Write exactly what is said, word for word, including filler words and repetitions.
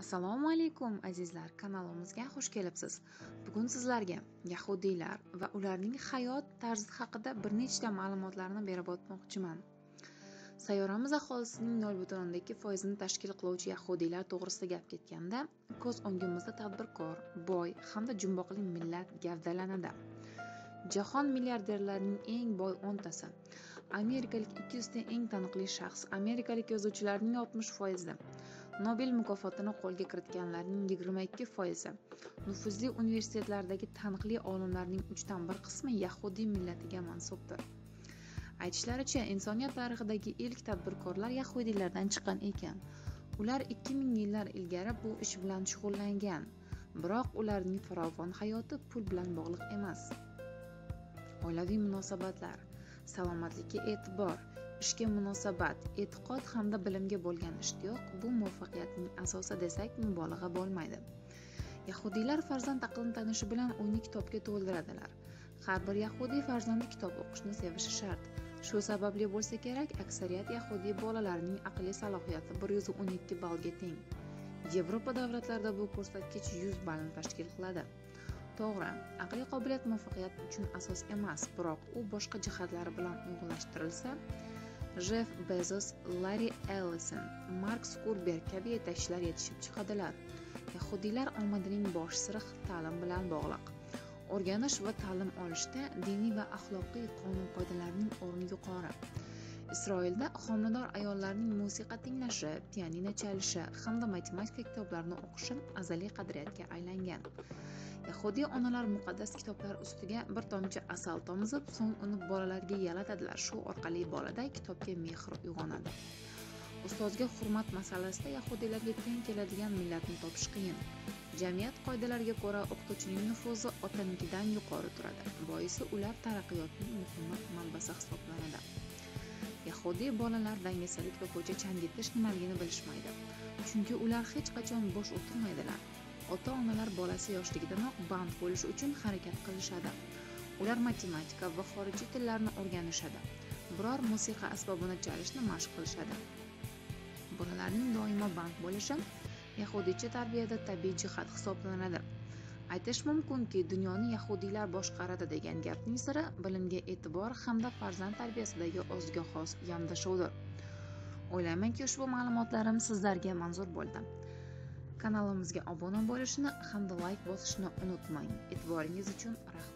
Assalomu alaykum azizlar, kanalimizga xush kelibsiz. Bugun sizlarga yahudiylar va ularning hayot tarzi haqida bir nechta ma'lumotlarni berib o'tmoqchiman. Sayyoramiz aholisining nol butun o'ndan ikki foizini tashkil qiluvchi yahudiylar to'g'risida gap ketganda, ko'z o'ngimizda tadbirkor, boy hamda jumboqli millat gavdalanadi. Jahon milliarderlarining eng boy o'ntasi, amerikalik ikki yuz ta eng taniqli shaxs, amerikalik yozuvchilarning oltmish foizi, Nobel mukofotini qo'lga kiritganlarning yigirma ikki foizi, nufuzli universitetlardagi taniqli olimlarning uchdan bir qismi yahudiy millatiga mansubdir. Aytishlaricha, insoniyat tarixidagi ilk tadbirkorlar yahudiylardan chiqqan ekan. Ular ikki ming yillar ilgari bu ish bilan shug'ullangan, biroq ularning farovon hayoti pul bilan bog'liq emas. Oilaviy munosabatlar, salomatlikka e'tibor, ishga munosabat, e'tiqod hamda bilimga bo'lgan ishtiyoq bu muvaffaqiyatning asosi desak mubolag'a bo'lmaydi. Yahudiylar farzand aqlini tanishi bilan uyni kitobga to'ldiradilar. Har bir yahudiy farzandi kitob o'qishni sevishi shart. Shu sababli bo'lsa kerak, aksariyat yahudiy bolalarining aqliy salohiyati bir yuz o'n ikki ballga teng. Yevropa davlatlarida bu ko'rsatkich yuz ballni tashkil qiladi. To'g'ri, aqliy qobiliyat muvaffaqiyat uchun asos emas, biroq u boshqa jihatlari bilan uyg'unlashtirilsa, Jeff Bezos, Larry Ellison, Mark Zuckerberg kabi yetakchilar yetishib chiqadilar. Yahudiylar omadining bosh siri ta'lim bilan bog'liq. O'rganish va ta'lim olishda diniy va axloqiy qonun-qoidalarning o'rni yuqori. Isroilda homilador ayollarning musiqa tinglashi, pianino chalishi hamda matematika kitoblarini o'qishi azaliy qadriyatga aylangan. Yahudiy onalar muqaddas kitoblar ustiga bir tomchi asal tomizib, so'ng uni bolalarga yalatadilar. Shu orqali bolada kitobga mehr uyg'onadi. Ustozga hurmat masalasida yahudiylarga teng keladigan millatni topish qiyin. Jamiyat qoidalariga ko'ra o'qituvchining nufuzi otanikidan yuqori turadi. Boisi ular taraqqiyotning muhim manbasi hisoblanadi. Yahudiy bolalar dangasalik va ko'cha changitish nimaligini bilishmaydi. Chunki ular hech qachon bo'sh o'tirmaydilar. Ota-onalar bolasi yoshligidanoq band bo'lish uchun harakat qilishadi. Ular matematika va xorijiy tillarni o'rganishadi. Biror musiqa asbobini chalishni mashq qilishadi. Bolalarning doimo band bo'lishi yahudiycha tarbiyada tabiiy jihat hisoblanadi. Aytish mumkinki, dunyoni yahudiylar boshqaradi degan gapning siri bilimga e'tibor hamda farzand tarbiyasidagi o'ziga xos yondashuvdir. O'ylaymanki, ushbu ma'lumotlarim sizlarga manzur bo'ldi. Kanalimizga obuna bo'lishni hamda like bosishni unutmang. E'tiboringiz uchun rahmat.